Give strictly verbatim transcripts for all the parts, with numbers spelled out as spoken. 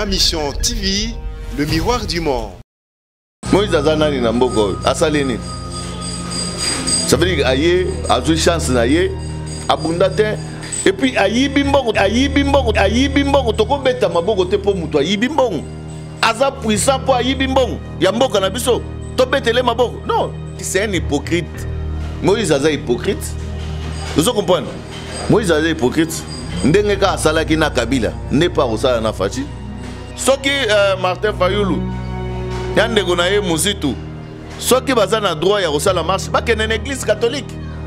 Ma mission T V, le miroir du monde. Moïse Azanani Namboko, Asalini. Ça veut dire qu'il a eu chance d'aller abondante. Et puis, ayi bimbongo, ayi bimbongo, ayi bimbongo, toko beta maboko te po muto ayi bimbongo. Aza puissant po ayi bimbongo. Yamboka na biso, to betele maboko. Non, c'est un hypocrite. Moïse Aza hypocrite. Vous comprenez? Moïse Aza hypocrite. Ndenge ka asala ki na Kabila, n'est pas osala na Fachi. Soki Martin Fayulu, yande ko na ye musitu. Soki baza na droit ya osala marche, ba kende na église catholique.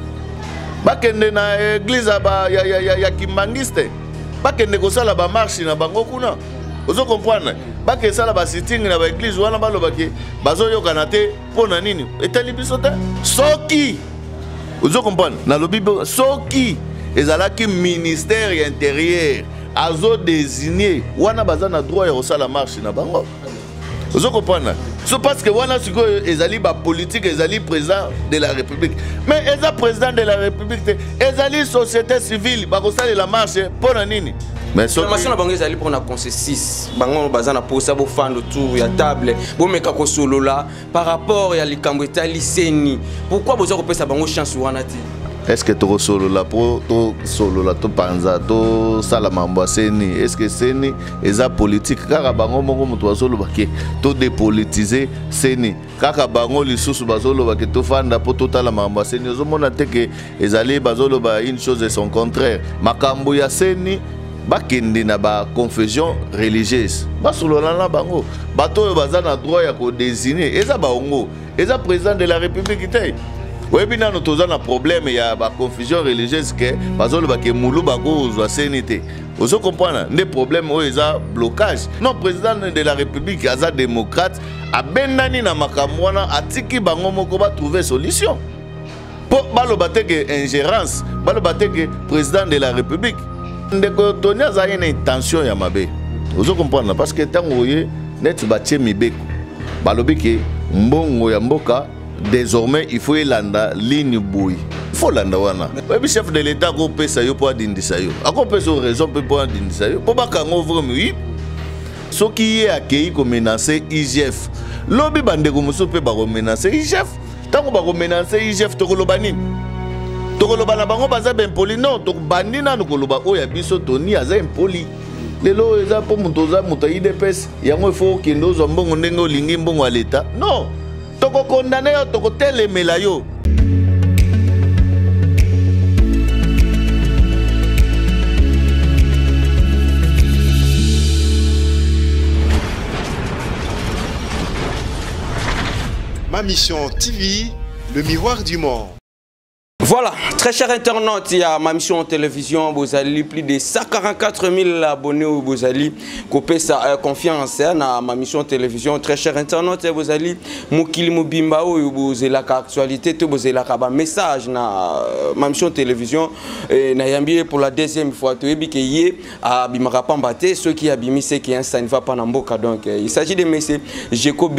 Ba kende na église ba ya ya ya, ya kimbangiste. Ba kende ko sala ba marche na bango kuna. Vous comprenez? Ba ke sala ba sitting na ba église wana ba lobaki bazo yokana te pona nini? Etali biso te. Soki vous comprenez? Na lobi soki ezalaki ministère intérieur azo désigné wana baza na droit ya osala marche na bango. Vous comprenez? C'est parce que wana siko ezali ba politique, ezali président de la République. Mais eza président de la République, ezali société civile, ba kosala la marche pona nini? Mais la machine na bango ezali pour na consensus. Bango baza na posa bo fando autour ya table, bo meka ko solo là par rapport ya likambo etali seni. Pourquoi bozo ko pesa bango chance wana ti? Est-ce que tu solo la pro, tu solo la tu panza, tu salamamba seni? Est-ce que seni eza politique? Car bango mongo mutu solo baki, tu dépolitiser seni. Car bango lisusu bazolo baki tu fanda po tu talamamba seni. Ozo mona te que ezali bazolo ba une chose et son contraire. Makambo ya seni bakende na ba confusion religieuse. Ba solo la bango. Bato baza na droit ya ko désigner. Eza bango. Eza président de la République te. Oui, bien nous avons un problème, il y a une confusion religieuse que parce que moulou bago ou sénité. Vous comprenez? Des problèmes où il y a blocage. Non, président de la République, il y a démocrate, a benani na makamwana, a tiki bango moko ba trouver solution. Pour balobate que ingérence, balobate que président de la République. Ndeko Tonia a une intention ya mabe. Vous comprenez? Parce que tant que net batie mibeko, balobi que mbongo ya mboka. Désormais, il faut landa ligne bouille. Il faut landa wana. Le chef de l'État ko pesa yo pour dindisa yo. Ako pesa raison pour dindisa yo. Pour ba kango vraiment oui. Ce qui est accueilli comme menacer I G F. Lobi bande ko muso pe ba ko menacer I G F. Tango ba ko menacer I G F to ko lobani. To ko lobana bango baza ben poli non, to bandi na ko loba o ya biso toni aza impoli. Lelo eza po mutoza mutayi de pes. Yango il faut kendo zo mbongo ndengo lingi mbongo à l'État. Non. Toko condamné yo toko telemela yo. Ma mission T V, le miroir du monde. Voilà, très chers internautes, il y a ma mission en télévision, vous avez plus de cent quarante-quatre mille abonnés, vous avez coupé sa confiance dans ma mission en télévision. Très chers internautes, vous avez Moukili Moubimba, vous avez l'actualité, vous avez un message dans ma mission en télévision. Et pour la deuxième fois, vous avez dit que ceux qui abîment, c'est qui ça ne va pas dans Mboka. Donc, il s'agit de messieurs Jacob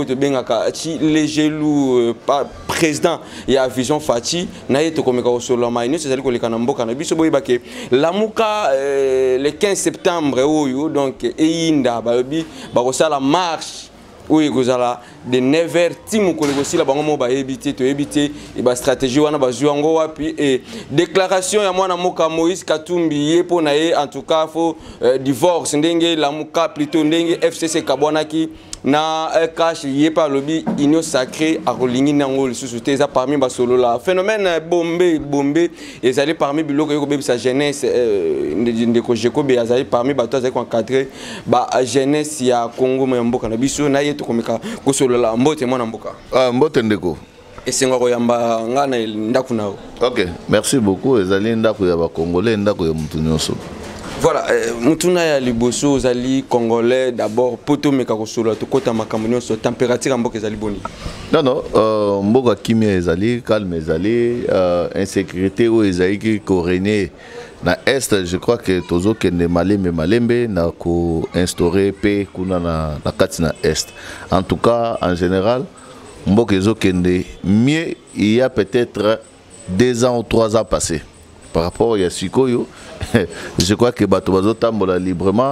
les gelous président, il y a Vision Fati. Naye to komeka osolo maïno c'est ko lekana mboka na biso boyi bake lamuka le quinze septembre oyo donc eyinda babi bakosala marche oyo kozala de neuf heures timu kolekosila bango mo ba ebité to ebité e ba stratégie wana bazwi yango wapi et déclaration ya mwana moka Moïse Katumbi ye pona ye en tout cas faut euh, divorce ndenge lamuka plutôt ndenge F C C kabwanaki na cash yé par lobby union sacrée à Rolingi nango le sous-souté ça parmi basolo la phénomène bombé bombé et ça parmi biloko yo be sa jeunesse de ko Jacob ya zali parmi bato za encadrer ba jeunesse ya Congo mboka na biso na yeto komeka ko solo la mbote mwana mboka ah mbote ndeko esenga ko yamba ngana ndaku nao. OK, merci beaucoup ezali ndaku ya ba congolais ndaku ya mutu nyonso. Voilà, mutuna ya liboso ozali congolais d'abord poto meka ko solo to kota makambo nyonso température mboka ezali boni. Non non, euh mboka kimia ezali calme ezali euh insécurité ou ezali ki ko régner na est, je crois que tozo kende malembe malembe na ko instaurer paix kuna na na kati na est. En tout cas, en général, mboka ezo kende mieux il y a peut-être deux ans ou trois ans passés. Par rapport à Sikoyo, je crois que Bato Bazo tambola librement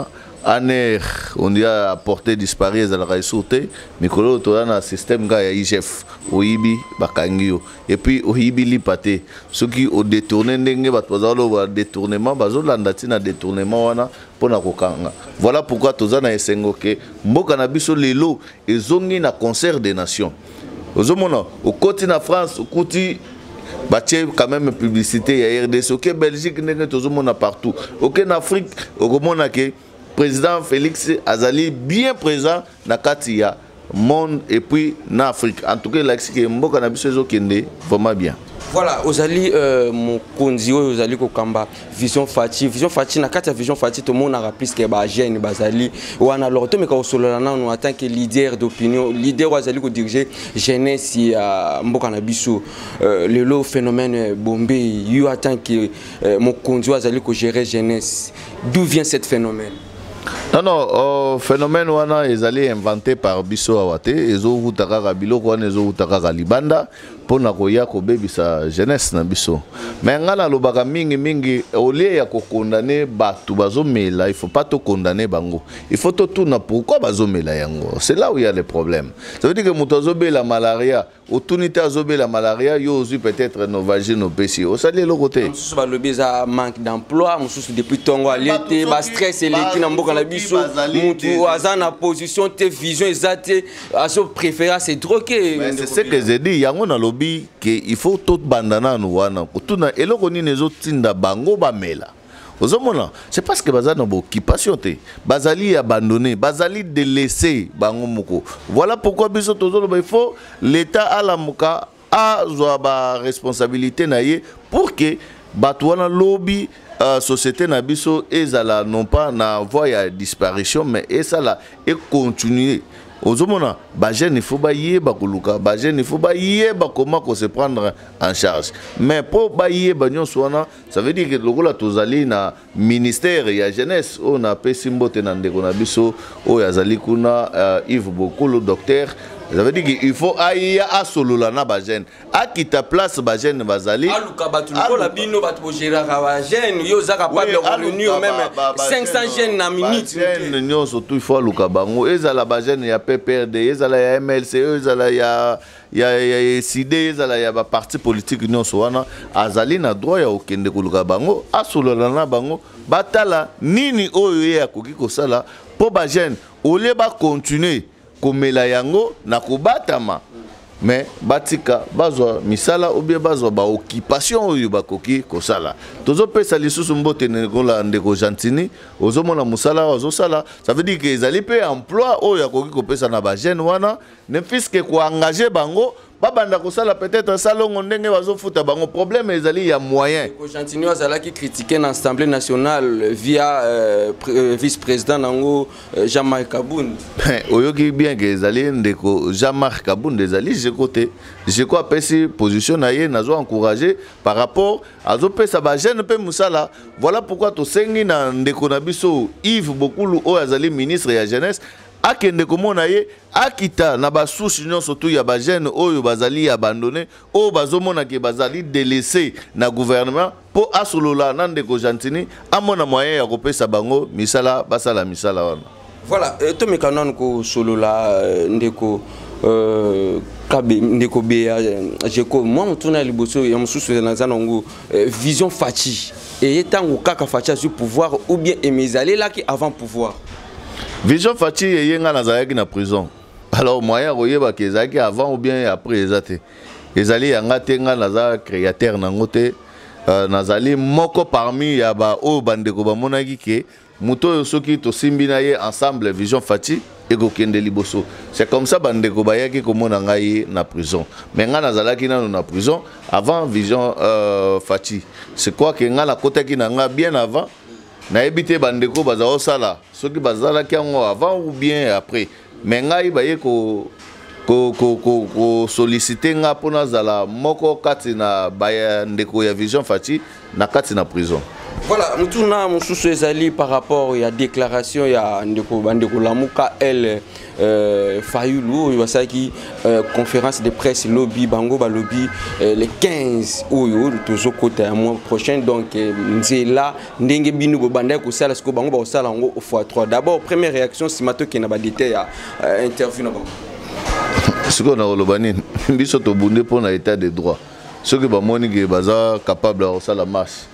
aner on dit à portée disparue à la sauté mikolo to na système ga ya I G F oyibi bakangio et puis oyibi li paté ceux qui au détourné ndenge bat bazalo ba détournement bazolanda tina détournement wana pona kokanga voilà pourquoi tozana esengo ke mboka na biso lelo ezongi na concert des nations ozomona au côté na France au côté batie quand même publicité ya R D C ok Belgique ndenge tozomona partout ok en Afrique okomona ke président Félix Azali bien présent na kati ya monde et puis na Afrique en tout cas l'axe que mboka na biso ezokende vraiment bien. Voilà, Ozali euh, mon konzi Ozali kokamba vision Fati vision Fati na kati ya vision Fati tout le monde a rappelé que ba jeune bazali wana alors to meka osolola na en tant que leader d'opinion leader Ozali ko diriger jeunesse ya mboka na biso le lo phénomène bombé you en tant que mon konzi Ozali ko gérer jeunesse d'où vient cet phénomène? Non, non, le phénomène wana est inventé par Bisso Awate, ezo utaka biloko wana ezo utaka libanda pona koya ko bebisa jeunesse na biso. Mais ngala lobaka mingi mingi au lieu ya ko condamner batu bazomela, il faut pas to condamner bango. Il faut to tourner pourquoi bazomela yango. C'est là où il y a le problème. Ça veut dire que mutozobe la malaria, autunité azobe la malaria, yo aussi peut-être nos vagines nos péchés. Au sali le côté. Mususu ba lobi za manque d'emploi, mususu depuis tongo alete, ba stress eleki na mboka na biso, mutu azana position te vision ezate, aso préférer c'est droguer. C'est ce que j'ai dit, yango na lobi que il faut tout bandana no wana. Otuna eloko ni nezo tinda bango ba mela. Ozomona, c'est parce que bazali na occupation te, bazali abandonné, bazali délaissé bango moko. Voilà pourquoi biso tozolo il faut l'état à la muka a ba responsabilité na ye pour que batwana lobby euh, société na biso ezala non pas na voie ya disparition mais ezala et continuer. Ozomona, ba jeune il faut ba yeba koluka, ba jeune il faut ba yeba comment qu'on se prendre en charge. Mais pour ba yeba nyonso wana, ça veut dire que lokola tozali na ministère ya jeunesse on a pesi mbote na ndeko na biso o yazali kuna uh, Yves Bokolo docteur. Ça veut dire qu'il faut aïe à solola na ba jeune. A kita place ba jeune bazali. Aluka batu lokola bino batu bojera ba jeune yo za capable de revenir même cinq cents jeunes na minute. Jeune nyonso tout il faut aluka bango ezala ba jeune ya P P R D, ezala ya M L C, ezala ya ya ya S I D, ezala ya ba parti politique nyonso wana azali na droit ya okende koluka bango a solola na bango batala nini oyo ya koki kosala po ba jeune ole ba continuer komela yango na kobatama mais batika bazwa misala ou bien bazwa ba occupation oyo bakoki kosala tozo pesa lisusu mbote nekola ndeko Gentini ozomona musala ozosala ça veut dire que ezali pe emploi oyo akoki kopesa na ba jeune wana ne fiske ko engager bango babanda kosala peut-être salongo ndenge bazofuta bango problème ezali ya moyen ko Gentini azala ki critiquer na Assemblée nationale via euh, euh, vice-président nango euh, Jean-Marc Kabound oyoki bien que ezali ndeko Jean-Marc Kabound ezali je côté je crois pesi position na ye nazo encourager par rapport azo pesa ba jeune pe musala voilà pourquoi to sengi na ndeko na biso Yves Bokulu o azali ministre ya jeunesse akende komona ye akita na basusi nyonso tu ya ba jeune oyo bazali abandonné o bazomona ke bazali délaissé na gouvernement po asolola na ndeko Gentini amona moyen ya kopesa bango misala basala misala wana. Voilà, to mekanon ko solola ndeko euh kabe ndeko bea jeko moi mutuna liboso ya mususu na zanongo vision Fati et etango kaka Fati sur pouvoir ou bien emezali là qui avant pouvoir. Vision Fati yenga nazayaki na prison. Alors moyen royeba kezaki avant ou bien après ezate. Ezali yanga tenga naza créateur nangote euh, nazali moko parmi ya ba o bandeko ba monaki ke muto soki to simbina ye ensemble Vision Fati ego kende liboso. C'est comme ça bandeko bayaki komona ngai na prison. Mais nga nazalaki na na prison avant Vision euh, Fati. C'est quoi que nga la kotaki na nga bien avant na ebité bandeko bazao sala soki bazala kiango avant ou bien après mais ngai baye ko ko ko ko, ko solliciter nga pona zala moko kati na baya ndeko ya Vision Fati na kati na prison. Voilà, Mutuna Moussoussou Ezali par rapport à la déclaration, il y a Ndeko Bandeko Lamuka, elle, euh, Fayoulou, il y a qui conférence de presse lobby, Bango Lobby, euh, le quinze Oyo, toujours côté un mois prochain. Donc, c'est là, Ndenge Binu Bobanda, Koussala, Sko Bango, Baosala, au fois trois. D'abord, première réaction, si Mato qui n'a pas détaillé à interview. Ce qu'on a relobani, biso to bundé pour l'état des droits. Ce que Bamoni est bazar capable de faire la marche.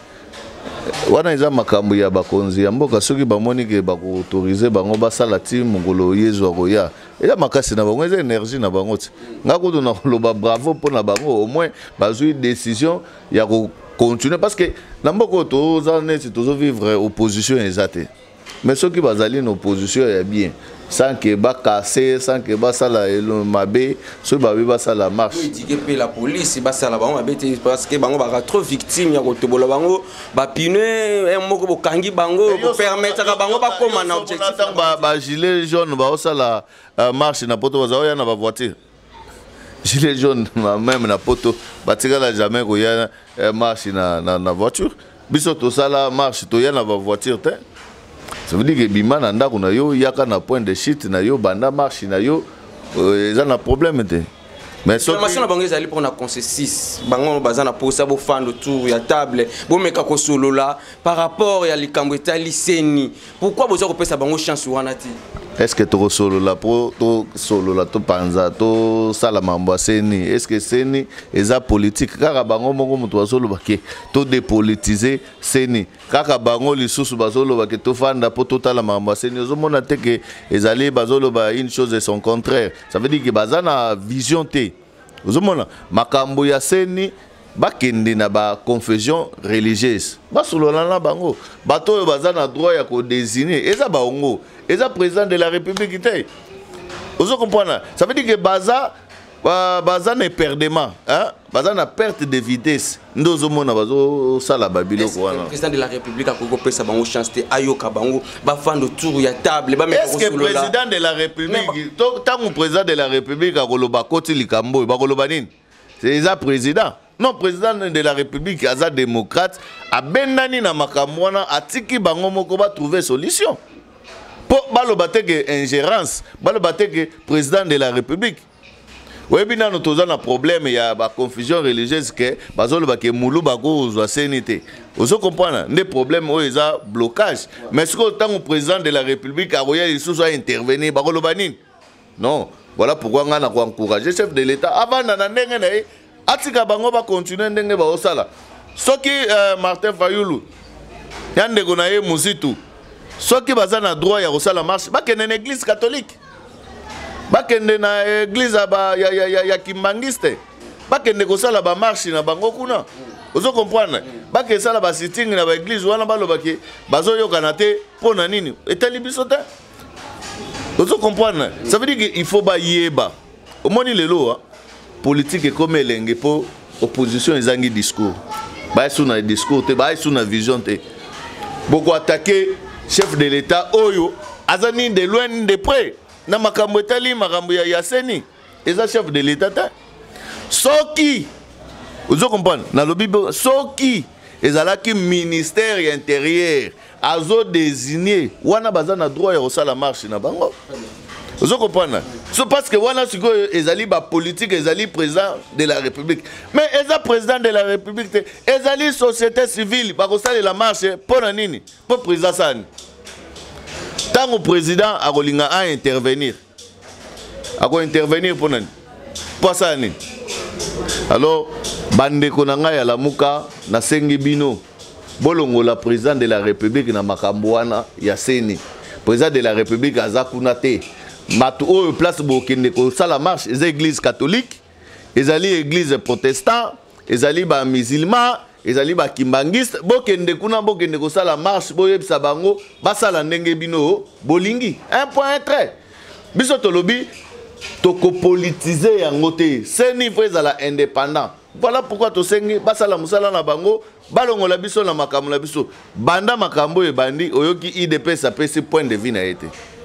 Wana iza makambo ya bakonzi ya mboka soki bamoni ke bako autoriser bango basala ti mongolo yezo roya ela makasi na bango eza énergie na bango ti ngako to na loba bravo pour na bango au moins bazui décision ya ko continuer parce que na mboka to za neti to vivre opposition ezate mais soki bazali na opposition ya bien sans que ba casser sans que ba sala elo mabe so ba bi ba sala marche oui que la police ba sala bango mabe parce que bango ba trop victime ya ko tobola bango ba pine un moko bo kangi bango pour permettre ka bango ba koma na objectif ba ba gilet jaune ba sala marche na poto ba ya na ba voiture gilet jaune même na poto ba tigala jamais ko ya marche na na voiture biso to sala marche to ya na ba voiture te. Ça veut dire que Bima nanda kuna yo yaka na point de chute na yo banda marche na yo ils ont un problème te. Mais so la machine bango ezali pour na consensus bango bazana pour ça bo fan autour ya table bo meka ko solo là par rapport ya likambo etali seni pourquoi bozo ko pesa bango chance wana ti est-ce que to solo là pour to solo là to panza to sala mambo seni est-ce que seni eza politique kaka bango mongo mutu basolo bake to dépolitiser seni kaka bango lisusu basolo bake to fanda po totala mambo seni ozomona te que ezali bazolo ba une chose et son contraire ça veut dire que bazana vision te ozomona makambo ya seni bakende na ba confession religieuse basolola na bango bato oyo baza na droit ya ko désigner eza baongo eza président de la république te ozo comprendre ça veut dire que baza baza na perdement hein baza na perte de vitesse ndozo mona bazo sala babilo ko wana président de la république a ko pesa bango chance te ayoka bango ba fando tour ya table ba meka ko solola est-ce que président de la république tant président de la république a koloba koti likambo ba koloba nini c'est eza président. Non, président de la République, Aza démocrate, a benani na makamwana, a tiki bango moko ba trouver solution. Pour balobate que ingérence, balobate que président de la République. Oui, bien nous tous un problème, il y a ba confusion religieuse que bazolo ba ke moulou ba go zo sénité. Vous comprenez, des problèmes où il y a blocage. Mais ce que tant président de la République a roya il sous intervenir ba lobanine. Non, voilà pourquoi on a encouragé chef de l'État avant na ndenge na atika bango ba continuer ndenge ba osala soki euh, Martin Fayoulou yande ko na ye musitu soki baza na droit ya osala marche ba kende na église catholique ba kende na église ba ya ya ya, ya kimbangiste ba kende ko sala ba marche na bango kuna ozo comprendre ba ke sala ba sitting na ba église wana ba lobaki bazo yokana te pona nini etali biso te ozo comprendre ça veut dire qu'il faut ba yeba au moni lelo hein politique comme elenge pour opposition ezangi discours ba sous na discours te ba sous na vision te beaucoup attaquer chef de l'état oyo azani de loin de près na makambo etali makambo ya yaseni eza chef de l'état ta soki vous comprenez na lobi soki ezalaki ministère intérieur azo désigné wana bazana droit ya osala marche na bango. Vous comprenez? C'est parce que voilà ce que Ezali ba politique, Ezali président de la République. Mais Ezali président de la République, Ezali société civile, parce que ça la marche pour nini, pour président Sani. Tant que président a rolinga à intervenir, à intervenir pour nani, pour ça nini. Alors bande konanga ya la muka na sengi bino, bolongo la président de la République na makambwana ya seni, président de la République azakunate. Matu o place bokende ko sala marche les églises catholiques ezali église protestant ezali ba musulman ezali ba kimbangiste bokende kuna bokende ko sala marche boyebisa bango basala ndenge bino bolingi un point trait biso tolobi toko politiser yango te c'est niveau ezala indépendant voilà pourquoi to sengi basala musala na bango balongola biso na makambo na biso banda makambo e bandi oyoki I D P ça peut ce point de vue na été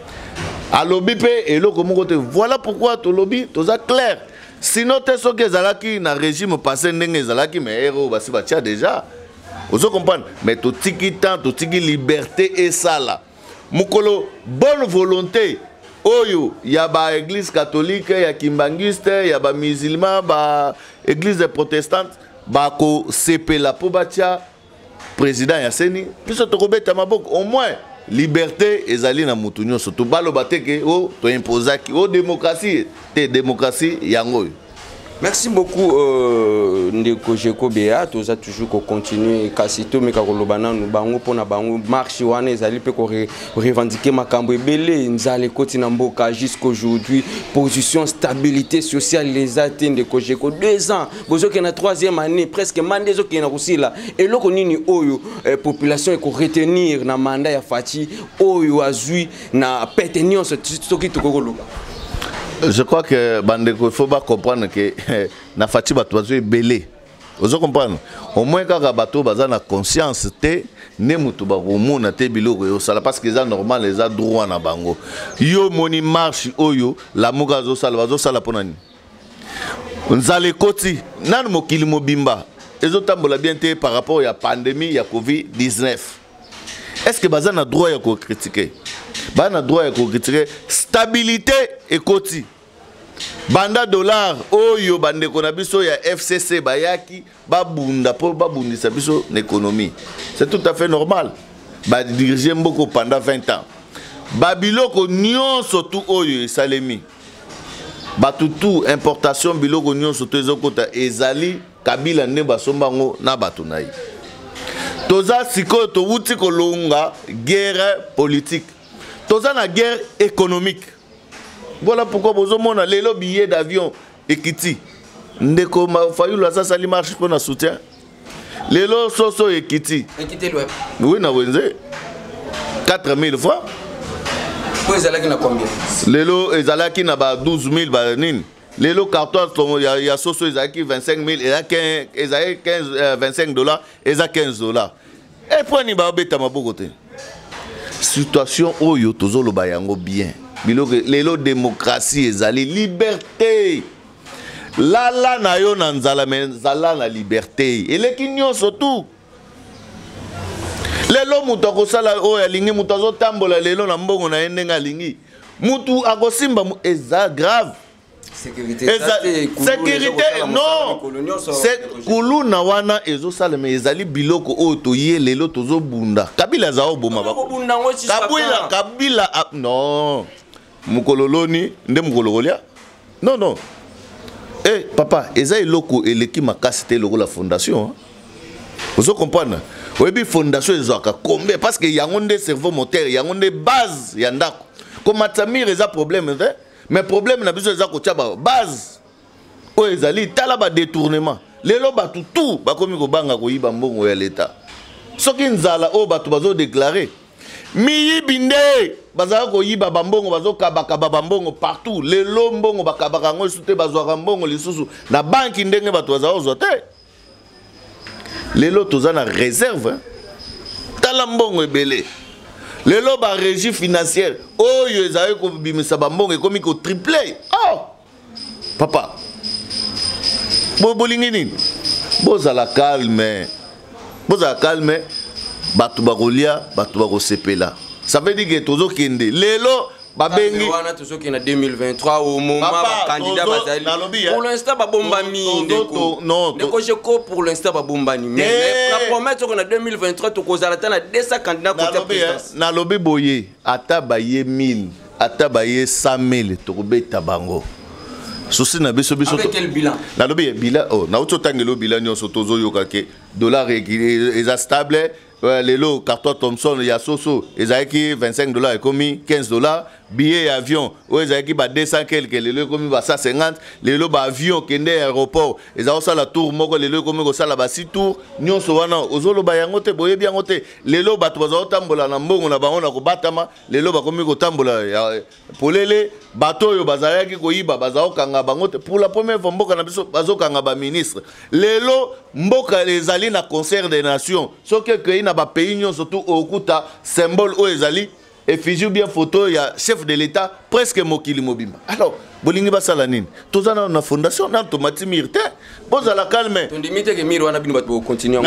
à lobby et le voilà pourquoi tout lobby tout ça clair sinon t'es ce que zalaki na régime passé n'engé zalaki mais héros basi batia déjà Vous comprenez? Mais tout tiki temps, tout tiki liberté et ça là. Mukolo, bonne volonté. Oyo, il y a ba église catholique, il y a kimbangiste, il y a ba musulman, ba église protestante, ba ko sepe la pobatia président Yasseni. Puis ça te rebête à ma boque. Au moins, liberté et zali na mutunyo surtout balo bateke o to imposaki o démocratie, te démocratie yango. Merci beaucoup euh, Ndeko Jeko Béa, tu as toujours continué Kasito mais Karolobana nous bango pona bango marche wana ezali pe ko revendiquer makambo ebele nzale koti na mboka jusqu'aujourd'hui position stabilité sociale les atteint Ndeko Jeko deux ans bozo ke na troisième année presque mandezo ke na kusila et loko nini oyo eh, population e ko retenir na mandat ya Fati oyo azui na petenir ce soki to kokoloba. Je crois que Bandeko, il ne faut pas comprendre que na Fati bato bazo belé. Vous comprenez? Au moins quand bato baza na conscience te ne mutu ba komona te biloko yo sala parce que ça normal les a droit na bango. Yo moni marche oyo la muga zo sala bazo sala ponani. Nzale koti nan mokili mobimba. Ezo tambola bien te par rapport à la pandémie ya Covid dix-neuf. Est-ce que baza na droit ya ko critiquer? Ba na droit ya ko critiquer stabilité et koti. Banda dollar oyo bande kona biso ya F C C bayaki babunda po babundisa biso l'économie. C'est tout à fait normal. Ba diriger mboko pendant vingt ans. Babiloko nyonso tout oyo esalemi. Ba tutu importation biloko nyonso to ezokota ezali Kabila ne basombango na batunai. Toza siko to wuti kolonga guerre politique. Toza na guerre économique. Voilà pourquoi vous avez les billets d'avion et Kiti. Ndeko Fayulu ça ça marche pour na soutien. Les lots soso et Kiti. Et Kiti le. Oui na wenze. quatre mille francs. Pour ezalaki na combien? Les lots ezalaki na ba douze mille ba nini. Les lots carton il y a, y a soso ezalaki vingt-cinq mille et là quinze vingt-cinq dollars et ça quinze dollars. Et prenez ba beta maboko te. Situation oyo tozolo bayango bien. Lelo démocratie ezali liberté. La la na yo na nzala mais nzala na liberté. Et les kinyo surtout. Lelo mutu akosala oyo alingi mutu azotambola lelo na mbongo na ende ngalingi. Mutu akosimba eza grave. Sécurité. Sécurité non. C'est kuluna wana ezo sala mais ezali biloko oyo toye lelo tozo bunda. Kabila za oboma ba. Kabila Kabila non. Mukololoni nde mukolololia. Non non. Eh papa, eza eloko eleki makasi te loko la fondation. Vous comprenez? Oyebi fondation ezaka combien parce que yango nde cerveau moteur, yango nde base ya ndako. Comme Matamir eza problème hein? Mais problème na biso eza ko tchaba base. O ezali tala ba détournement. Lelo batu tout ba komi ko banga ko yiba mbongo ya l'état. Soki nzala o batu bazo déclarer. Mi binde bazaka ko yiba bambongo bazo kabaka bambongo partout. Lelo mbongo bakabaka ngo sute bazwa mbongo lisusu na banki ndenge batu bazo zote. Lelo toza na réserve. Hein? Tala mbongo ebele. Lelo ba régie financière. Oh yo ezali ko bimisa bambongo ekomi ko triplé. Oh. Papa. Bo bolingi nini? Boza la calme. Boza la calme. Batu barolia, batu barosepela. Ça veut dire que tozo kende. Lelo babengi wana tozo kende deux mille vingt-trois au moment ba candidat bazali. Pour l'instant ba bombami ndeko. Non, ndeko Jeko pour l'instant ba bombani. Mais la promesse qu'on a deux mille vingt-trois to kozala na deux cents candidats côté présidence. Na lobi boye ata baye mille, ata baye cent mille to kobeta bango. Souci na biso biso. Avec quel bilan? Na lobi bilan oh na uto tangelo bilan nyonso tozo yokake dollar est stable. Les lots carton Thomson il y a soso ezaki vingt-cinq dollars et commis quinze dollars billet avion ou ezaki ba deux cents quelques les lots commis ba cent cinquante les lots ba avion kende aéroport ezaki ça la tour moko les lots commis ko sala ba six tours nyonso wana ozolo ba yango te boye bien ngote les lots bato bazo tambola na mbongo na bango na ko batama les lots ba commis ko tambola polele bato yo bazalaki ko yiba bazao kanga bango te pour la première fois mboka na biso bazo kanga ba ministre les lots mboka les ali na concert des nations so que na ba pays surtout okuta symbole o ezali effigie ou bien photo, il y a chef de l'État, presque Mokili Mobimba. Alors, Bolingi Basalanine, tous en a fondation, dans Tomati Mirte, pose à la calme. On dit que Miro a bien continuer.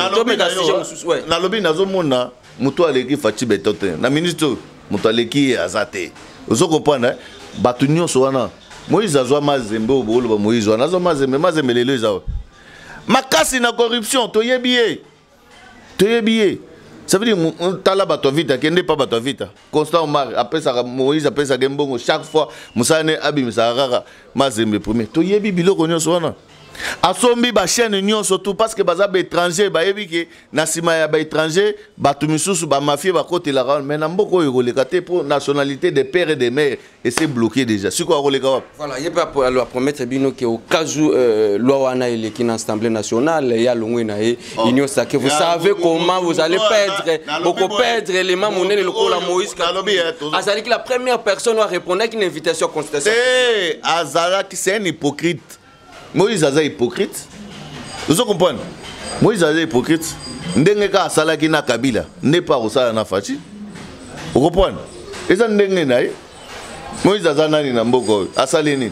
Na lobi nazo mona, muto aleki fachi betote. Na ministre, muto aleki azate. Vous comprenez? Batunyo soana. Moïse azwa mazembe au bolo ba Moïse wana azwa mazembe mazembe lelo ezawa. Makasi na corruption, toyebiye. Toyebiye. Ça veut dire que tala bato vita, kende pas bato vita. Constant Omar, après ça Moïse après ça Gembongo chaque fois Musane abim sarara mazembe premier. To yebi biloko nyonso wana. Asombi ba chaîne nyonso tout parce que baza ba étranger ba yebi ke na sima ya ba étranger bato misusu ba mafia ba côté la ran mais na mboko oyo koleka te pour nationalité des pères et des mères et c'est bloqué déjà. Siko koleka. Voilà, il pas pour la promettre bino que au cas où loi wana ile qui l'Assemblée nationale il y a longwe na e union sacrée. Vous savez comment vous allez perdre beaucoup perdre les mamonés le ko la Moïse Azali qui la première personne à répondre avec une invitation à consultation. Eh Azala qui c'est un hypocrite. Moïse Aza hypocrite. Vous comprenez? Moïse Aza hypocrite. Ndenge ka asala ki na Kabila n'est pas osala na Fachi. Vous comprenez? Et ça ndenge na ye. Moïse Aza nani na mboko asali ni.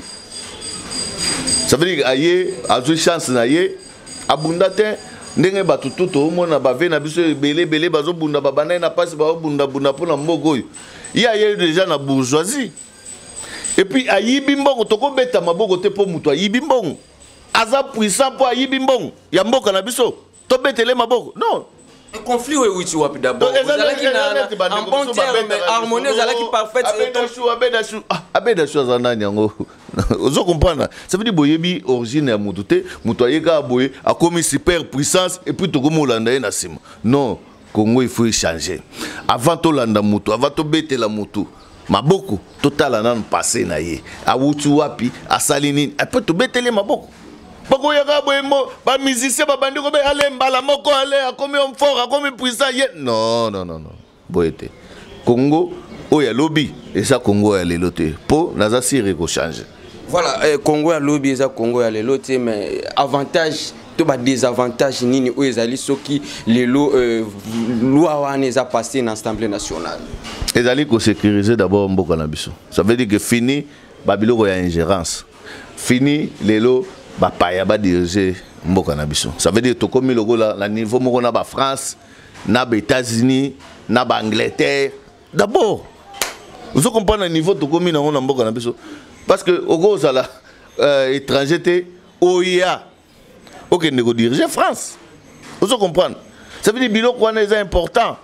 Ça veut dire aye azu chance na ye abunda te ndenge batu tuto omona bave na biso belé belé bazo bunda babana na passe ba bunda bunda pona mboko yo. Ya ye déjà na bourgeoisie. Et puis ayibi mbongo toko beta maboko te po muto ayibi mbongo. Aza puissant po ayibi mbongo. Ya mboka na biso. To betele maboko. Non. Un conflit où tu vois d'abord. Vous allez qui na en bon terme harmonie vous allez qui parfaite. Abedachou abedachou abedachou azana nyango. Vous comprenez? Ça veut dire boyebi origine ya mutu te, mutu ayeka boye a commis super puissance et puis toko molanda na sima. Non, Congo il faut changer. Avant to landa mutu, avant to betela mutu. Maboko total nan passé na ye awutu wapi asali nini ape to betele maboko boko yaka boyemo ba musicien ba bandi ko be ale mbala moko ale akomi homme fort akomi puissant ye non non non non boyete Congo oya lobby et ça Congo ya lelo te po naza sire ko changer. Voilà, eh, Congo ya lobby et ça Congo ya lelo te mais avantage to ba désavantage nini o ezali soki lelo loi wana eza passé dans l'Assemblée nationale. Ils allaient sécuriser d'abord Mboka na biso. Ça veut dire que fini Babilo y a ingérence. Fini lelo ba paya ba diriger Mboka na biso. Ça veut dire to comme logo la, la niveau moko na ba France, na ba États-Unis, na ba Angleterre. D'abord, vous comprenez le niveau to comme na Mboka na biso parce que au gros ça là euh, étranger té O I A aucun négo diriger France. Vous comprenez? Ça veut dire bilo quoi est important.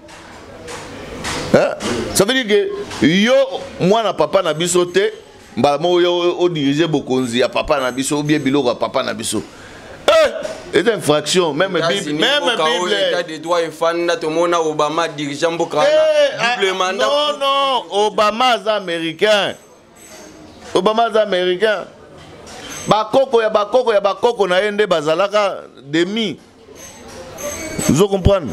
Hein? Ça veut dire que yo moi na papa na biso te mbala mo yo o diriger bokonzi ya papa na biso ou bien bilo ka papa na biso. Eh, c'est une infraction même même Bible. État des droits et fan na to mona Obama dirigeant Mboka na double mandat. Non non, Obama est américain. Obama est américain. Bakoko ya bakoko ya bakoko na yende bazalaka demi. Vous comprenez?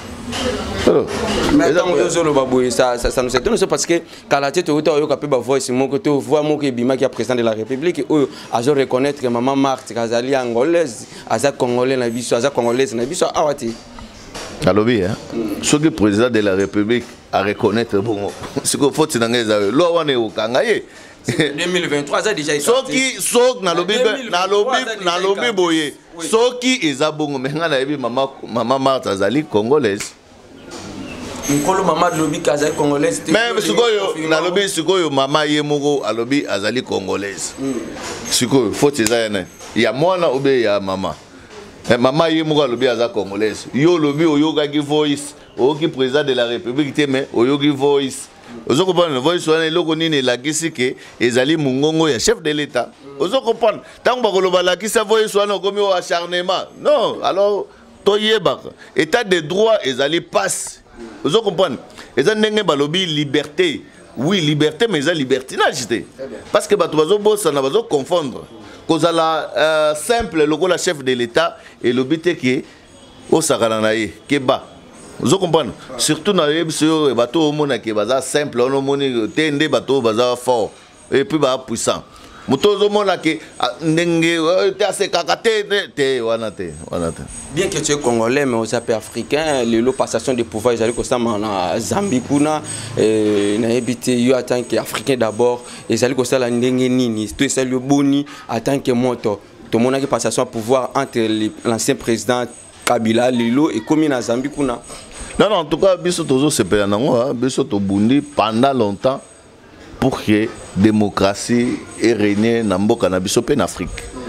Mais ça, ça, ça nous étonne parce que quand la tête est au cap de voice, mon côté voit mon Bima qui est président de la République, et eux, à reconnaître que maman Marthe, Kazali angolaise, Aza congolais, Nabiso, Aza congolaise, Nabiso, Awati. Alors oui, hein. Ce que le président de la République a reconnaître bon, ce qu'il faut c'est dans les lois on est au Kangaye. deux mille vingt-trois ça déjà été. Soki sok na lobi na lobi na lobi boye. Soki ezabongo menga na yebi maman maman Marthe Azali congolaise. Nkolo mama lobi Azali congolaise. Même sikoyo na lobi sikoyo mama yemoko alobi Azali congolaise. Sikoyo faut ezayana. Ya mwana obe ya mama. Maman yemoko alobi Azali congolaise. Yo lobi oyoga gi voice. Oyogi président de la République te mais oyogi voice. Vous comprenez? Vous voyez, loko nini la kisi ke ezali mungongo ya chef de l'État. Vous comprenez? Tant que vous la kisi voyez soit non comme au acharnement. Non, alors toyeba. État de droit ezali passe. Vous comprenez? Ezali ndenge balobi liberté. Oui, liberté mais ezali libertinage. Parce que bato bazo bossa na bazo confondre. Cause la simple loko la chef de l'État et l'obité que au sakalanaye keba. Vous comprenez? Surtout dans les bateaux, on a simple, on a tende bateau, baza fort et puis bah puissant. Mutozo mona ke ndenge te asekaka te te wana te wana te. Bien que tu es congolais mais aux appels africains, le passation de pouvoir ils allaient constamment na Zambie kuna na habité yo en tant qu'africain d'abord, ils allaient constamment la ndenge nini, tout ça le boni en tant que moto. Tout le monde a une passation de pouvoir entre l'ancien président Kabila Lilo et comme na Zambie kuna. Non non, en tout cas biso tozo sepela nango, biso to bundi pendant longtemps pour que la démocratie ait régné dans mboka na biso pe en Afrique.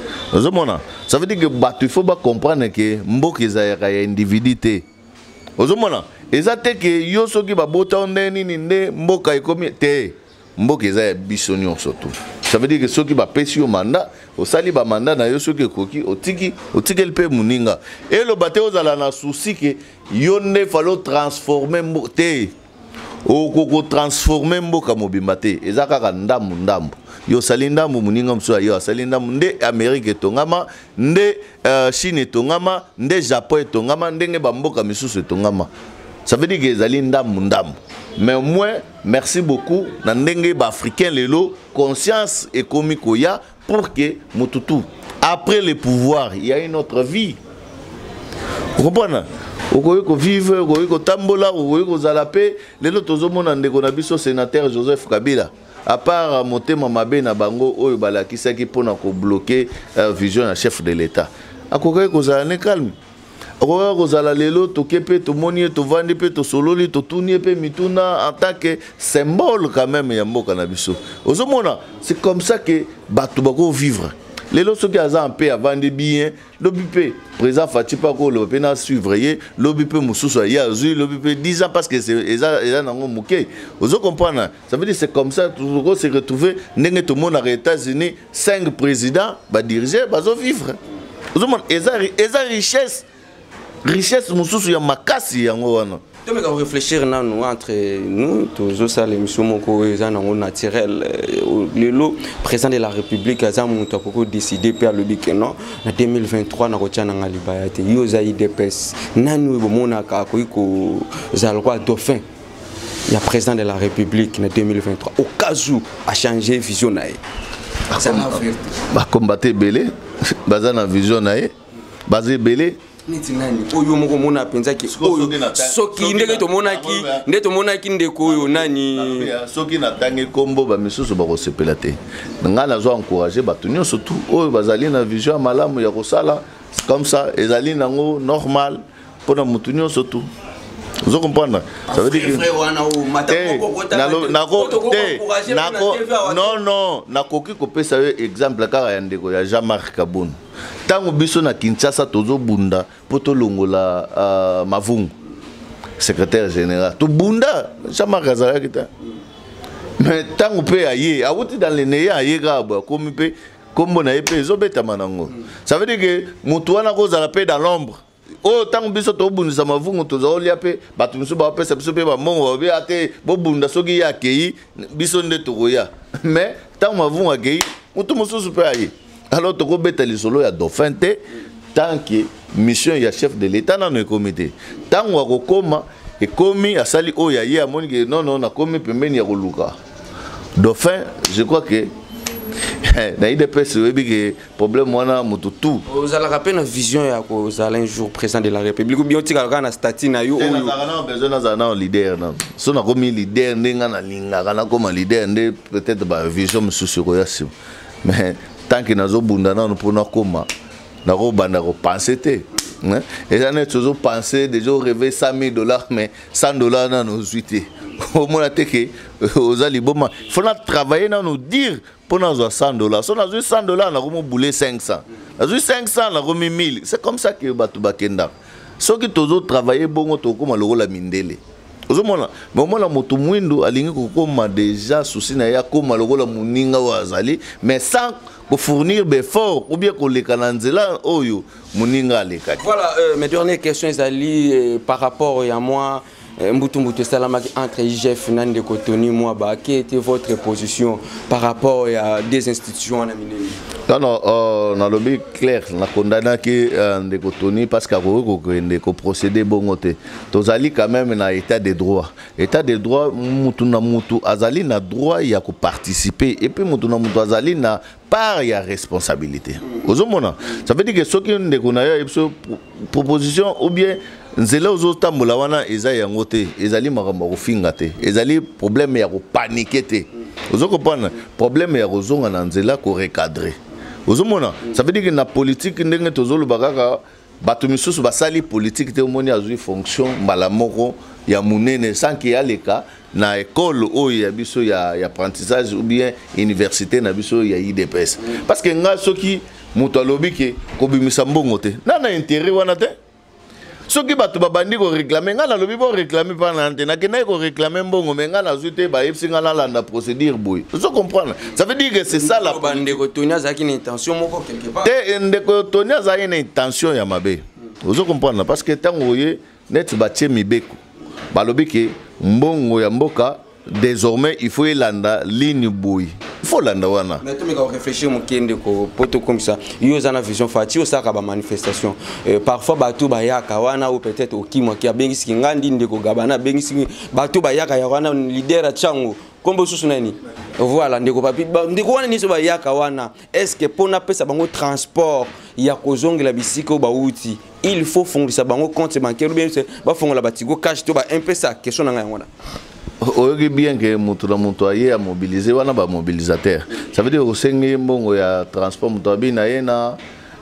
Ça veut dire que il faut comprendre que mboka est un individu. Et ça fait que yo soki ba bota ndeni ninde mboka ekomi te mboka est biso surtout. Ça veut dire que soki ba pesi yo mandat, au sali ba mandat na yo soki koki otiki otiki le pe muninga. Et le bateau ozala na souci que yo ne fallo transformer te. Oko transformer mboka mobimba te ezaka ndambu ndambu yo sali ndambu muninga mso yo sali ndambu nde Amerique tongama nde uh, Chine tongama nde Japon tongama ndenge ba mboka misusu tongama. Ça veut dire que ezali ndambu ndambu. Mais au moins merci beaucoup na ndenge ba africain lelo conscience économique ya pour que mututu après le pouvoir il y a une autre vie. Vous comprenez? Okoye ko vivre, okoye ko tambola, okoye ko zalape, lelo tozomona ndeko na biso sénateur Joseph Kabila. À part motema mabe na bango oyo balakisaki pona ko bloquer uh, vision ya chef de l'État. Akoye ko zala ne calme. Akoye ko zala lelo tokepe to moni to vandi pe to sololi to tuni pe mituna en tant que symbole quand même ya mboka na biso. Ozomona, c'est comme ça que batu bako vivre. Les lots qui ont un peu avant de bien, l'O B P, président Fatipa, le P N A suivre, l'O B P Moussoussa, il y a l'O B P dix ans parce que c'est un an mouké. Vous comprenez? Ça veut dire que c'est comme ça, tout le monde s'est retrouvé, n'est-ce tout le monde aux États-Unis, cinq présidents, bah diriger, bah vivre. Vous comprenez? Et ça, richesse, richesse Moussoussa, il y a ma casse, il y a un Tu peux réfléchir entre nous, tous ça l'émission mon naturel, le président de la République a décidé par le bic non en deux mille vingt-trois na kotia na ngalibayate yo za I D P S nanu bomona ka ko zalwa dauphin. Il y a président de la République en deux mille vingt-trois au cas où a changé vision nae. Ça m'a fait ba combattre belé, bazana vision nae, basé belé niti nani oyo moko mona penza ki oyo soki ndenge to mona ki ndenge to mona ki ndeko oyo nani soki na tangi kombo ba misusu ba ko sepela te nga na zo encourager ba tunyo surtout oyo bazali na vision malamu ya kosala comme ça ezali nango normal pour na mutunyo surtout. Vous comprenez? Ça veut dire que non non na koki ko pesa exemple kaka ya ndeko ya Jean-Marc Kabon. Tango biso na Kinshasa tozo bunda poto longola uh, Mavungu secrétaire général to bunda Jean-Marc Azara kita. Mais tango pe aye awuti dans le nez aye gaba comme pe comme na epe zo beta manango. Ça veut dire que mutu wana ko zala pe dans l'ombre. Oh tango biso to bunda Mavungu to zo lia pe batu biso ba pe biso pe ba mongo ba ate bo bunda soki ya kei biso nde to ya. Mais tango Mavungu akei mutu mususu pe aye. Alors, tu as les solos à dauphin, tant que mission ya chef de l'État dans le comité. Tant que koma et commis à sali o ya ya mon non non na commis pembeni ya koluka. Dauphin, je crois que na I D P S que problème wana mutu tout. Vous allez rappeler une vision ya ko zala un jour président de la République ou bien tika na statut na yo. On a besoin d'un leader non. So na comme leader ndenga na linga kana comme leader ndé peut-être ba vision mususu ko yasim. Mais tant que nous avons pour nous comment nous avons pensé et ça nous toujours pensé déjà rêver cent mille dollars mais cent dollars dans nos huit au moins que aux aliboma il faut travailler dans nous dire pour nous avoir cent dollars si on a cent dollars on a boulé cinq cents on a cinq cents on a mille c'est comme ça que batu bakenda ceux qui toujours travailler bon to comme le la mindele ozomona mais omona moto mwindo alingi kokoma déjà souci na ya koma lokola muninga wazali mais sans pour fournir des efforts ou bien qu'on les cananzela oyo muninga aleka. Voilà euh, mes dernières questions Zali euh, par rapport à moi Mbutu Mbutu Salamaki entre I G F Nande Kotoni Mwaba, quelle était votre position par rapport à des institutions en Aminé? Non, non, euh, dans le but clair, on a condamné que Kotoni parce qu'il y a procédé bon côté. Tozali quand même dans l'état de droit. État de droit, Moutou na Moutou Azali na droit il y a que participer et puis Moutou na Moutou Azali na part il y a responsabilité. Ça veut dire que ceux qui ont des propositions ou bien nzela ozotambola wana eza yango te ezali makambo kofinga te ezali problème ya kopaniquer te ozokopana problème ya kozonga na nzela ko recadrer ozomona ça veut dire que na politique ndenge tozoloba kaka bato misusu basali politique te omoni azui fonction mbala moko ya munene sans qu'il y a le cas na école oyo ya biso ya ya apprentissage ou bien université na biso ya I D P S parce que nga soki moto alobi ke kobimisa mbongo te na na intérêt wana te. Ce qui va te bandi ko réclamer ngana lobi bo réclamer par l'antenne na kena ko réclamer mbongo mais ngana zute ba epsi ngana la na procédure boy. Vous comprenez? Ça veut dire que c'est ça la bandi ko tonia za ki intention moko quelque part. Te ndeko tonia za une intention ya mabe. Vous comprenez parce que tango ye net ba tie mibeko. Ba lobi ke mbongo ya mboka désormais il faut elanda ligne boy. Il faut landa wana. Mais tu me réfléchir mon kende ko poto comme ça. Yo za na vision fati o saka ba manifestation. Parfois bato ba yaka wana ou peut-être au kimwa ki abengisi ngandi ndeko gabana bengisi bato ba yaka ya wana leader a chango. Kombo susu nani. Voilà ndeko papi ndeko wana niso ba yaka wana. Est-ce que pona pesa bango transport ya kozongela bisiko ba uti il faut fondisa bango compte bancaire ou bien ba fongola batigo cash to ba un peu ça question na ngwana. Oyoki bien que mutu na mutu aye a mobiliser wana ba mobilisateur. Ça veut dire au sengi mbongo ya transport mutu abi na yena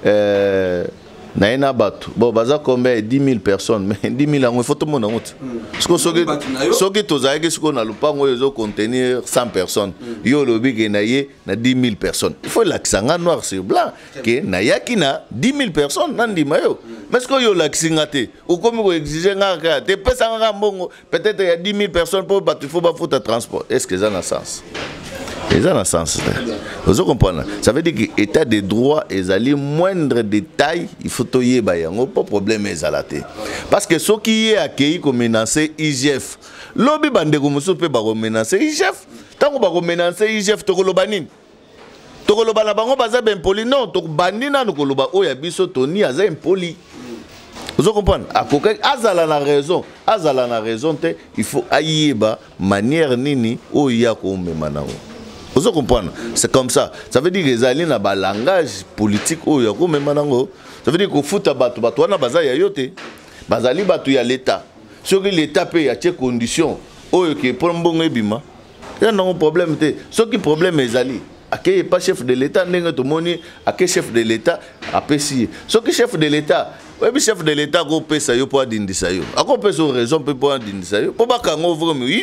euh na yena batu. Bon baza combien dix mille personnes mais dix mille en photo mona mutu. Parce que soki soki tozaye siko na lupango yozo contenir cent personnes. Yo lobi ke na ye na dix mille personnes. Il faut l'accent noir sur blanc que na yakina dix mille personnes nandi mayo. Mais ce que yo l'accingate ou comme vous exigez ngaka te pesa ngaka mbongo peut-être il y a dix mille personnes pour battre il faut pas foutre transport. Est-ce que ça a un sens? Ça a un sens. Vous comprenez? Ça veut dire que l'état de droit est allé moindre détail, il faut tout y bailler. Pas problème est allé. Parce que ce qui est accueilli comme menacé I G F, lobby bande comme ça peut pas menacer I G F. Tant qu'on va menacer I G F, to kolobanin. To kolobana bango baza ben poli non, to bandina no koloba oya biso toni aza impoli. Vous comprenez? À coquin, azala na raison, azala na raison te, il faut aïeba manière nini oya ko memana. Vous comprenez? C'est comme ça. Ça veut dire que zali na ba langage politique oya ko memana ngo. Ça veut dire que futa batu batu wana baza ya yote. Bazali batu ya l'état. Sur l'état paye à ces conditions oyo ke pour mbongo ebima. Il y a un problème te. Ce qui problème est zali. Akeye pas chef de l'état ndenge to moni akeye chef de l'état apesi. Ce qui chef de l'état oui, chef de l'État, go pesa yo pour dindisa yo. Ako pesa raison pour dindisa yo. Pour pas kango vraiment oui.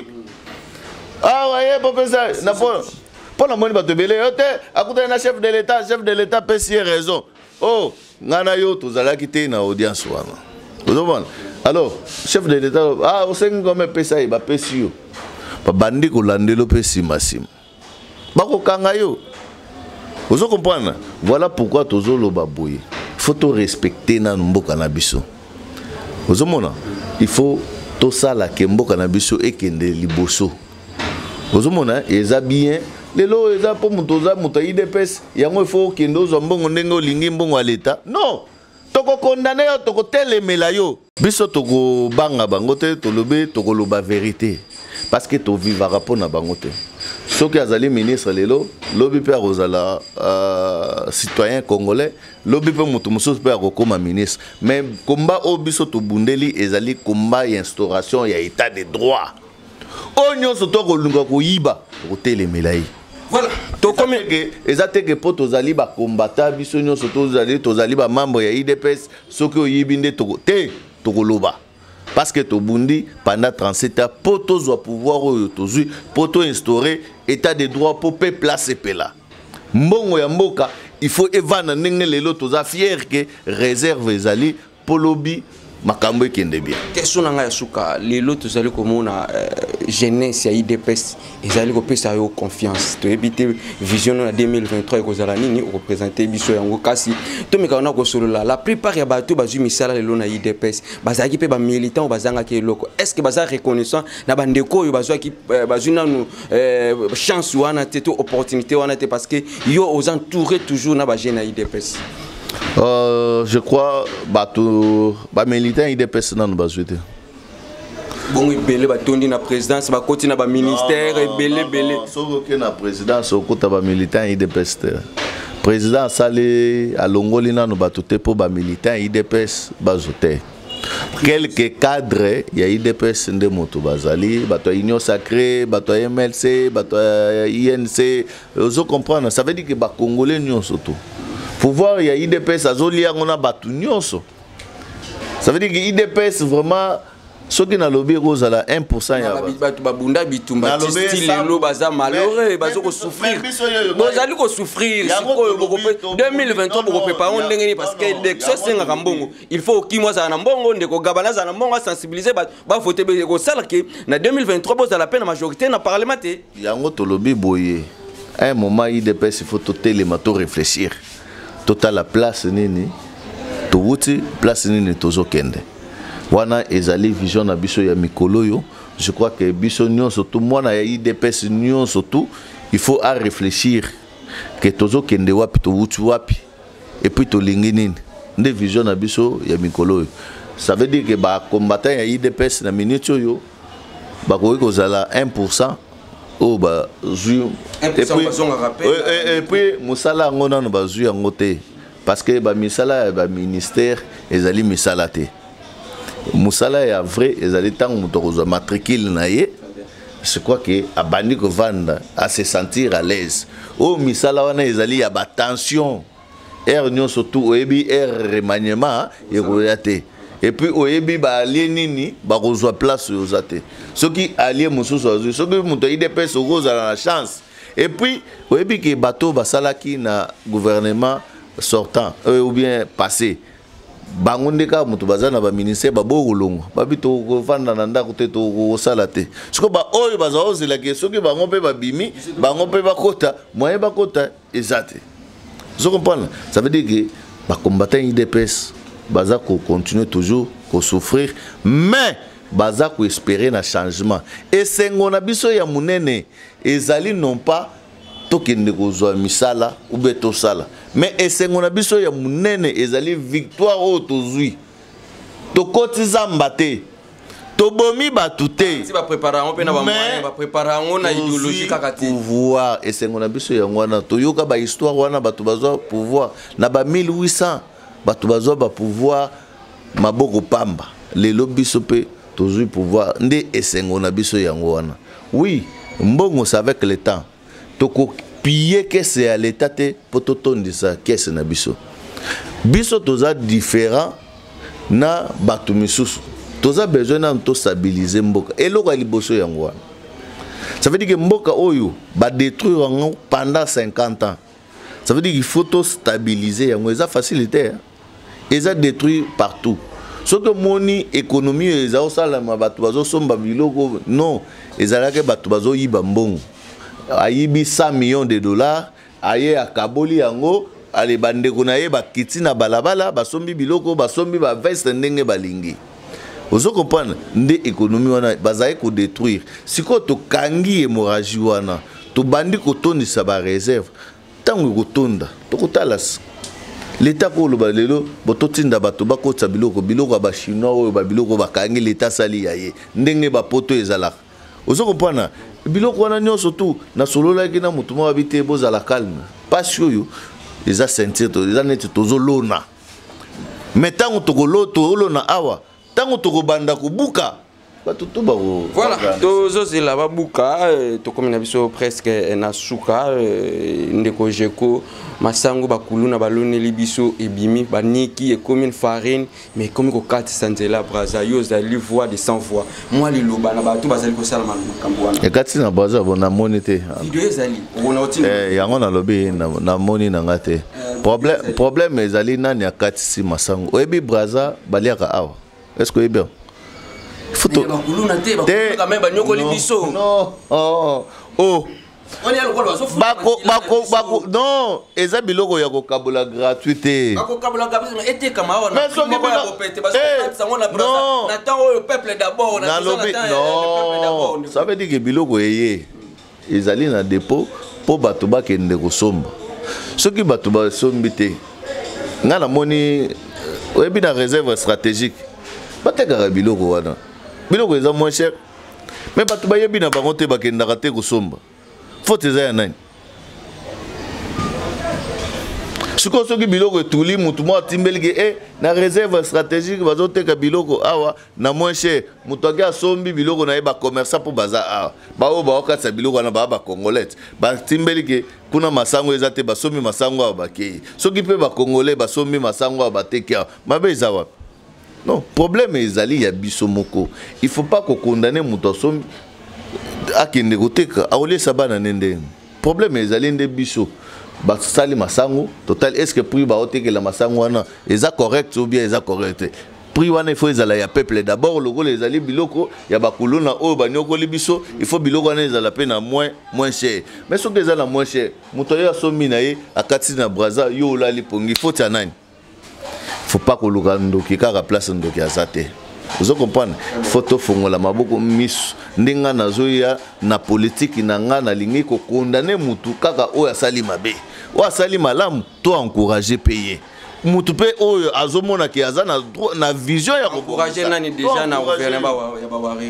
Ah ouais, pour pesa na pour pour la moni ba te belé yote, akuta na chef de l'État, chef de l'État pesa raison. Oh, ngana yo tozala kité na audience wana. Vous comprenez? Alors, chef de l'État, ah, o sengi comme pesa ba pesa yo. Ba bandi ko landelo pesa masim. Ba ko kanga yo. Vous comprenez? Voilà pourquoi tozolo ba boye. Il faut tout respecter na mboka na biso. Ozomona, il faut tout ça la ke mboka na biso ekende liboso. Ozomona, eza bien. Lelo eza po mutoza muta I D P S, yango il faut kendo zo mbongo ndenge olingi mbongo à l'état. Non. Toko condamné yo, toko telemela yo. Biso toko banga bango te, tolobe toko loba vérité. Parce que to vivara po na bango te. Ceux qui ont ministre lelo, lobby père Rosala euh, citoyen congolais, lobby père Moutoumoussou père comme ministre. Mais combat au biso to bundeli ezali combat et instauration y a état de droit. Onyo soto ko lunga ko yiba ko telemelayi. Voilà. To comme que ezate que poto zali ba combattant biso nyo soto zali to zali ba membre ya I D P S soki oyibinde to te to loba. Parce que to bundi pendant trente-sept ans poto zo pouvoir oyotozu poto instaurer état de droit pour pe place pela. Mbongo ya mboka il faut evana ndenge lelo toza fier que réserve ezali pour lobby makambo ekende bien. Question na ngai suka lelo tozali komona jeunesse ya I D P S ezali kopesa yo confiance to ebite vision na deux mille vingt-trois ekozala nini représenter biso yango kasi to mekana ko solola la plupart ya bato bazwi misala lelo na I D P S bazaki pe ba militant bazanga ke loko est-ce que baza reconnaissant na bandeko yo bazwa ki bazwi nanu chance wana te to opportunité wana te parce que yo aux entourés toujours na ba jeune I D P S. Euh, je crois bato ba militant I D P S nan bazwete. Bon ebele batondi na présidence ba koti na ba ministère ebele ebele. Soko ke na présidence okota ba militant I D P S. Président sale alongoli nanu bato te po ba militant I D P S bazote. Quelques cadres ya I D P S nde moto bazali bato Union Sacrée, bato M L C, bato I N C, vous comprenez, ça veut dire que ba congolais nyonso surtout. Pouvoir il y a I D P S azolia ngona batu nyonso. Ça veut dire que I D P S vraiment ceux qui na lobby rose à la un pour cent ya batu babunda bitumba style lo baza malheureux bazo ko souffrir. Bozali ko souffrir sikoyo boko deux mille vingt-trois boko préparer ndengeni parce que l'élection senga kambongo. Il faut ki moi za na mbongo ndeko gabana za na mbongo sensibiliser ba ba voter ko sala ke na deux mille vingt-trois boza la peine majorité na parlement te. Yango to lobby boye. À un moment I D P S il faut tout télémato réfléchir. Total la place nini to wuti place nini tozo kende wana ezali vision na biso ya mikolo yo. Je crois que biso nyon surtout moi na I D P S nyon surtout il faut à réfléchir que tozo kende wapi to wuti wapi et puis to lingi nini nde vision na biso ya mikolo yo. Ça veut dire que ba combattant ya I D P S na minute yo ba ko kozala un pour cent. Oh bah zui et puis et puis musala ngona no bazui ngote parce que ba misala ba ministère ezali misala te musala ya vrai ezali tang muto ko matricule na ye. Je crois que abandi ko vanda à se sentir à l'aise. Oh misala wana ezali ya ba tension air nyon surtout oyebi air remaniement et royate. Et puis oyebi ba allié nini ba kozwa place ozate ceux qui allié mususu azu ceux qui muto I D P S oza la chance et puis oyebi ke bato basalaki na gouvernement sortant euh, ou bien passé bangondeka muto bazana ba ministère ba bokolongo babito ko vanda na ndako te to ko sala te siko ba oyo baza ozela ke ceux qui bango pe ba bimi bango pe ba kota moyen ba kota ezate. Vous comprenez, ça veut dire que ba combattant I D P S baza ko continuer toujours ko souffrir mais baza ko espérer na changement et sengo na biso ya munene ezali non pas tokende kozwa misala ou beto sala mais esengo na biso ya munene ezali victoire o tozui to kotiza mbate to bomi batute si ba préparer on pe na ba moyen ba préparer on na idéologie kakati pouvoir esengo na biso ya ngwana to yoka ba histoire wana batu bazwa pouvoir na ba mille huit cents batu bazwa ba pouvoir maboko pamba lelo biso pe tozui pouvoir nde esengo na biso yango wana. Oui mbongo c'est avec le temps toko piller que c'est à l'état te pototondisa caisse na biso biso toza différent na batu misusu toza besoin na to stabiliser mboka eloko liboso yango wana. Ça veut dire que mboka oyo ba détruire yango pendant cinquante ans. Ça veut dire qu'il faut to stabiliser yango eza facilité hein? Eza détruit partout. Soto moni économie eza osala ma batu bazo somba biloko non ezala ke batu bazo yiba mbongo ayibi cent millions de dollars aye akaboli yango ale bandeko na ye bakiti na balabala basombi biloko basombi ba veste ndenge balingi. Ozo comprendre nde économie wana bazaye ko détruire siko to kangi hémorragie wana to bandi ko tondisa ba réserve tango ko tonda to ko talas l'état ko lo balelo bototinda bato bakotsa biloko biloko ba chinois oyo ba biloko bakangi l'état sali yaye ndenge ba poto ezala. Ozo comprendre biloko wana nyonso tout na solola ki na mutu mo habite bozala calme pas yo eza sentir to eza neti tozolona mais tango tokoloto olona awa tango tokobanda kubuka batutu ba voilà tozozela babuka tokomina biso presque na suka ndeko jeko masango bakuluna baloneli biso ebimi baniki et comme une farine mais comme ko kati sanzela braza yo zali voix de sans voix moi liloba na batu bazali ko sala makambo wana e kati na braza bona monite video ezali ona oti eh yango na lobi na moni na ngate problème problème ezali nani akati si masango oyebi braza baliaka awa est-ce que est bien faut to non oh oh bako bako bako non eza biloko ya kokabola gratuité bako kabola gratuité était kamara mais so que parce que ça on a attends le peuple d'abord on a non ça veut dire que biloko eye ezali na dépôt po bato bakende kosomba soki bato basombi te nga na moni oyebi na réserve stratégique batekaka biloko wana biloko eza moins cher mais bato bayebi na bango te bakendaka te kosomba faut eza ya nani siko soki biloko etuli mutu mwa atimbeliki e na réserve stratégique bazoteka biloko awa na moins cher mutu ake asombi biloko na ye bacommerçant mpo baza awa baoyo baokatisa biloko wana baa bacongolais batimbeliki kuna masango eza te basombi masango awa bakei soki mpe bacongolais basombi masango awa bateki awa mabe eza wapi non problème ezali ya biso moko il faut pas kokondane mutu asombi akende koteka aolesa bana nende problème ezali nde biso basali masango total est-ce que prix baotekela masango wana eza correct ou bien eza correct prix wana il faut ezala ya peuple d'abord logo ezali biloko ya bakuluna oyo banyokoli biso il faut biloko wana ezala pe na moins moins cher mais soki ezala moins cher moto oyo asombi na ye akati na braza yo olali pongi faut tia nani faut pas koluka ndoki kaka place ndoki aza te vous comprenez photo fongola maboko misu ndinga nazoya na politique na nga na lingi ko condamner mutu kaka oyo asali mabe o asali malamu to encourager payer mutu pe oyo azomona ki aza na na vision ya encourager nani déjà na gouvernement ya bawario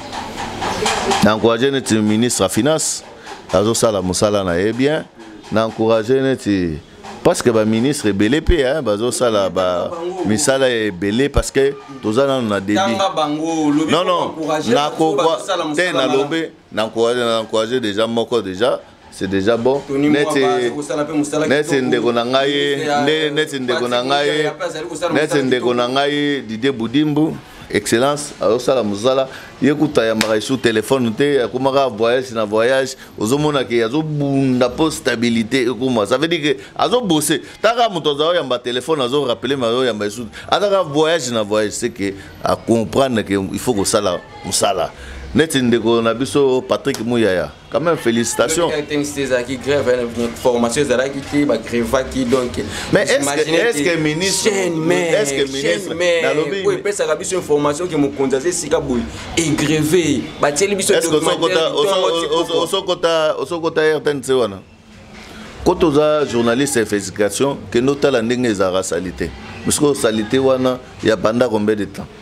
na encourager net ministre de finance azo sala musala na ye bien na encourager net parce que ba ministre belé pe hein bazo sala ba misala est belé parce que tozana on a débit non non na ko te na lobé na encourager na encourager déjà moko déjà c'est déjà bon net net ndeko na ngai net ndeko na ngai net ndeko na ngai Didier Boudimbu excellence alors ça la musala yekuta ya mara sur téléphone te akomaka voyage na voyage ozomona ke yazo bunda po stabilité ekoma ça veut dire que azo bosser taka moto za ya mba téléphone azo rappeler ma ya mba sur ataka voyage na voyage c'est que à comprendre que il faut que ça la musala net ndeko na biso Patrick Mouyaya quand même félicitations qui grève formation za qui ba grève qui donc mais est-ce que est-ce que ministre est-ce que ministre na lobby oui peut ça biso information que mo konzaze sika boy et grévé ba tieli biso documentaire osokota osokota R T N C wana kotoza journaliste investigation que notala ndenge za rasalité parce que salité wana ya banda combien de temps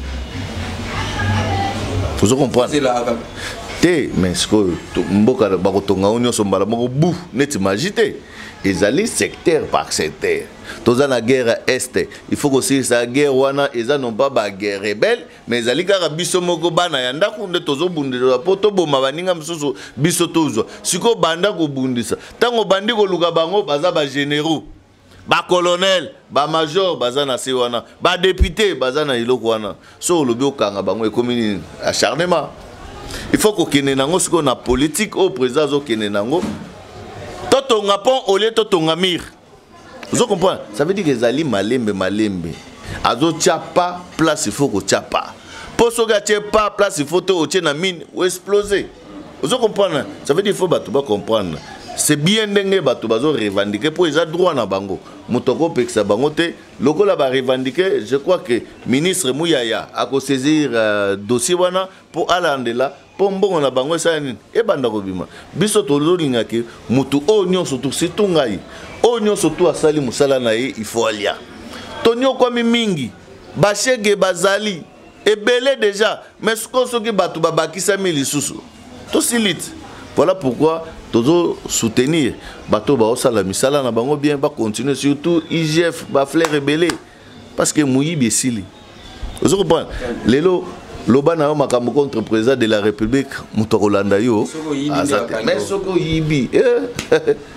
vous comprenez te mais ce que mboka bakotonga onyo sombala moko bou net magité ezali secteur par secteur toza na guerre est il faut aussi sa guerre wana eza non pas ba guerre rebelle mais ezali kaka biso moko bana ya ndako nde tozo bundela poto boma baninga msusu biso tozo siko banda ko bundisa tango bandi ko luka bango baza ba généraux ba colonel ba major baza na se wana ba député baza na iloko wana so lobi okanga bango ekomi acharnement il faut ko kene nango siko na politique au président zo kene nango totonga pont au lieu totonga mir vous comprenez ça veut dire que zali malembe malembe azo tchapa place il faut ko tchapa poso ga tchapa place il faut to tchena mine ou exploser vous comprenez ça veut dire il faut bato ba comprendre c'est bien ndenge bato bazo revendiquer pour les droits na bango mutoko peksa bango te lokola ba revendiquer je crois que ministre Mouyaya a ko saisir euh, dossier wana pour alandela pour mbongo na bango ça nini e banda ko bima biso to lolinga ke mutu o nyonso to situngai o nyonso to asali musala na ye il faut alia tonyo kwa mingi bashege bazali ebele déjà mais ce qu'on soki bato babakisa milisusu to silite voilà pourquoi tozo soutenir bato ba osala misala na bango bien ba continuer surtout I G F ba fleur rebelle parce que muyibi esili vous comprenez lelo loba na makambo contre président de la République muto Rolanda yo azate mais soko yibi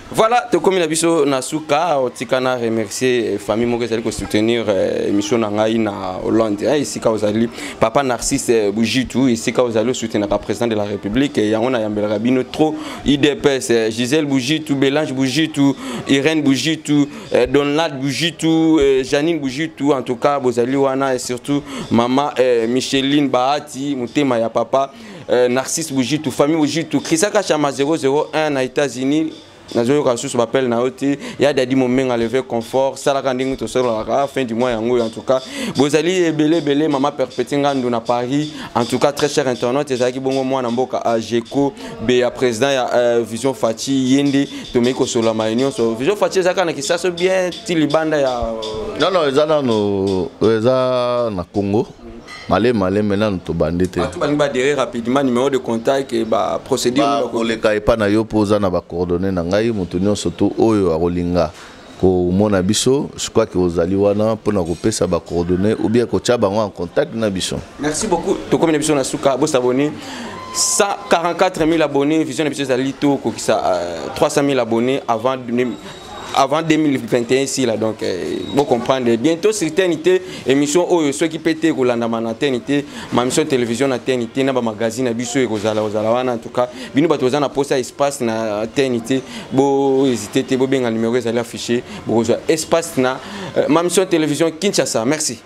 Voilà, tout comme Nabiso Nasuka, Otikana remercier la famille Mogazali pour soutenir l'émission Nangaï na Hollande. Ici, Kaozali, Papa Narcisse Boujitou, ici, Kaozali soutenir le président de la République. Et on a Yambel Rabino, trop I D P S, Gisèle Boujitou, Bélange Boujitou, Irène Boujitou, Donald Boujitou, Janine Boujitou, en tout cas, Bozali Wana et surtout Maman Micheline Bahati, Moutema ya Papa, Narcisse Boujitou, famille Boujitou, Chrisaka Chama zéro zéro un aux États-Unis. Nazo Kasus m'appelle Naoti, il y a des moments à lever confort, ça la grandine tout seul à la fin du mois en tout cas. Bozali et belé belé maman perpétinga à Paris, en tout cas très cher internaute, et qui bon moi n'amboka à Geko, be à président ya Vision Fati Yende, Tomeko Sola Maïnion, Vision Fati ça kana qui ça se bien tilibanda ya. Non non, ils ont no, ils ont na Congo. Malé, malé, maintenant nous te bandité. Tu vas nous badérer rapidement numéro de contact et bah procédure. Pour les cas, pas na yo posa na ba coordonnées na ngai, mutunyo surtout oyo a rolinga. Ko mona biso, je crois que aux aliwana pour na repérer ba coordonnées ou bien ko tcha bango en contact na biso. Merci beaucoup. To comme émission na suka, bo s'abonner. cent quarante-quatre mille abonnés, vision de M. Zalito, trois cent mille abonnés avant avant deux mille vingt et un ici là, donc euh, vous comprenez bientôt certainité émission oh ceux qui pété ko landa manaternité ma mission télévision na ternité na ba magazine na biso ko zala ozala wana en tout cas bino bato za na posta espace na ternité bo hésiter te bo benga numéro ezali affiché bo espace na euh, ma mission télévision Kinshasa. Merci.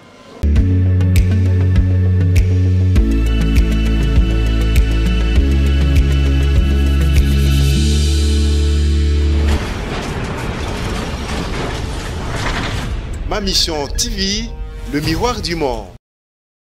Ma mission T V, le miroir du monde.